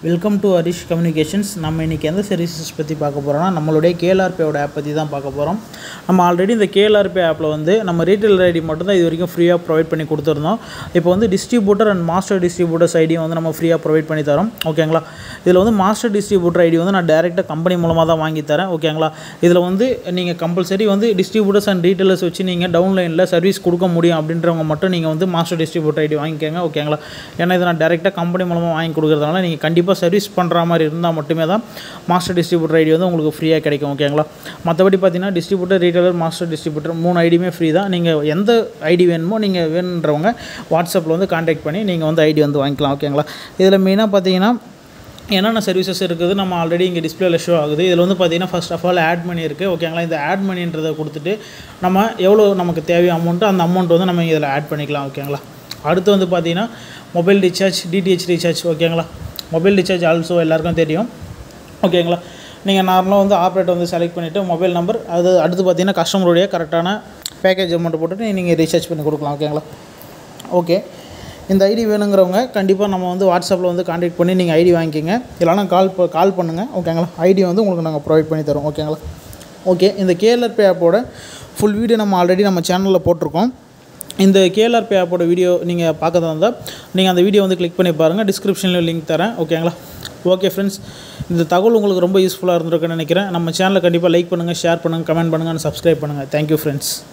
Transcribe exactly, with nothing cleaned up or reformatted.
Welcome to Harish communications. நம்ம இன்றைக்கி எந்த சர்வீசஸ் பற்றி பார்க்க போகிறோம்னா நம்மளுடைய கேஎல்ஆர்பேயோட ஆப் பற்றி தான் பார்க்க போகிறோம். நம்ம ஆல்ரெடி இந்த கேஎல்ஆர்பே ஆப்பில் வந்து நம்ம ரீட்டைலர் ஐடி மட்டும் தான் இது வரைக்கும் ஃப்ரீயாக ப்ரொவைட் பண்ணி கொடுத்துருந்தோம். இப்போ வந்து டிஸ்ட்ரிபியூட்டர் அண்ட் மாஸ்டர் டிஸ்ட்ரிபியூட்டர்ஸ் ஐடியும் வந்து நம்ம ஃப்ரீயாக ப்ரொவைட் பண்ணி தரோம். ஓகேங்களா? இதில் வந்து மாஸ்டர் டிஸ்ட்ரிபியூட்டர் ஐடி வந்து நான் டேரெக்டாக கம்பெனி மூலமாக தான் வாங்கி தரேன். ஓகேங்களா? இதில் வந்து நீங்கள் கம்பல்சரி வந்து டிஸ்ட்ரிபியூட்டர்ஸ் அண்ட் ரீட்டைலர்ஸ் வச்சு நீங்கள் டவுன்லைனில் சர்வீஸ் கொடுக்க முடியும் அப்படின்றவங்க மட்டும் நீங்கள் வந்து மாஸ்டர் டிஸ்ட்ரிபியூட்டர் ஐடி வாங்கிக்கோங்க. ஓகேங்களா? ஏன்னா இதை நான் டேரெக்டாக கம்பெனி மூலமாக வாங்கி கொடுக்குறதுனால நீங்கள் கண்டிப்பாக சர்வீஸ் பண்ணுற மாதிரி இருந்தால் மட்டுமே தான் மாஸ்டர் டிஸ்ட்ரிபியூட்டர் ஐடி வந்து உங்களுக்கு ஃப்ரீயாக கிடைக்கும். ஓகேங்களா? மற்றபடி பார்த்தீங்கன்னா டிஸ்ட்ரிபியூட்டர், ரீட்டைலர், மாஸ்டர் டிஸ்ட்ரிபியூட்டர் மூணு ஐடியுமே ஃப்ரீ தான். நீங்கள் எந்த ஐடி வேணுமோ நீங்கள் வேணுன்றவங்க வாட்ஸ்அப்பில் வந்து கான்டாக்ட் பண்ணி நீங்கள் வந்து ஐடி வந்து வாங்கிக்கலாம். ஓகேங்களா? இதில் மெயினாக பார்த்தீங்கன்னா என்னென்ன சர்வீசஸ் இருக்குது நம்ம ஆல்ரெடி இங்கே டிஸ்பிளேல ஷோ ஆகுது. இதில் வந்து பார்த்தீங்கன்னா first of all add money இருக்குது. ஓகேங்களா? இந்த ஆட் மணின்றதை கொடுத்துட்டு நம்ம எவ்வளோ நமக்கு தேவையான அமௌண்ட்டு அந்த அமௌண்ட் வந்து நம்ம இதில் ஆட் பண்ணிக்கலாம். ஓகேங்களா? அடுத்து வந்து பார்த்தீங்கன்னா மொபைல் ரீசார்ஜ், டிடிஹெச் ரீசார்ஜ். ஓகேங்களா? மொபைல் ரீசார்ஜ் ஆல்சோ எல்லாருக்கும் தெரியும். ஓகேங்களா? நீங்கள் நார்மலாக வந்து ஆப்ரேட்டர் வந்து செலக்ட் பண்ணிவிட்டு மொபைல் நம்பர், அது அடுத்து பார்த்தீங்கன்னா கஸ்டமருடைய கரெக்டான பேக்கேஜ் அமௌண்ட் போட்டுட்டு நீங்கள் ரீசார்ஜ் பண்ணி கொடுக்கலாம். ஓகேங்களா? ஓகே, இந்த ஐடி வேணுங்கிறவங்க கண்டிப்பாக நம்ம வந்து வாட்ஸ்அப்பில் வந்து கான்டாக்ட் பண்ணி நீங்கள் ஐடி வாங்கிக்கிங்க. இல்லைனா கால் கால் பண்ணுங்கள். ஓகேங்களா? ஐடி வந்து உங்களுக்கு நாங்கள் ப்ரொவைட் பண்ணி தரோம். ஓகேங்களா? ஓகே, இந்த கேஎல்ஆர்பே ஆப்போட ஃபுல் வீடியோ நம்ம ஆல்ரெடி நம்ம சேனலில் போட்டிருக்கோம். இந்த கேஎல்ஆர்பே ஆப்போட வீடியோ நீங்கள் பார்க்கறதா இருந்தால் நீங்கள் அந்த வீடியோ வந்து கிளிக் பண்ணி பாருங்கள். டிஸ்கிரிப்ஷனில் லிங்க் தரேன். ஓகேங்களா? ஓகே ஃப்ரெண்ட்ஸ், இந்த தகவல் உங்களுக்கு ரொம்ப யூஸ்ஃபுல்லாக இருந்திருக்குன்னு நினைக்கிறேன். நம்ம சேனலை கண்டிப்பாக லைக் பண்ணுங்கள், ஷேர் பண்ணுங்கள், கமெண்ட் பண்ணுங்கள், சப்ஸ்கிரைப் பண்ணுங்கள். Thank you friends.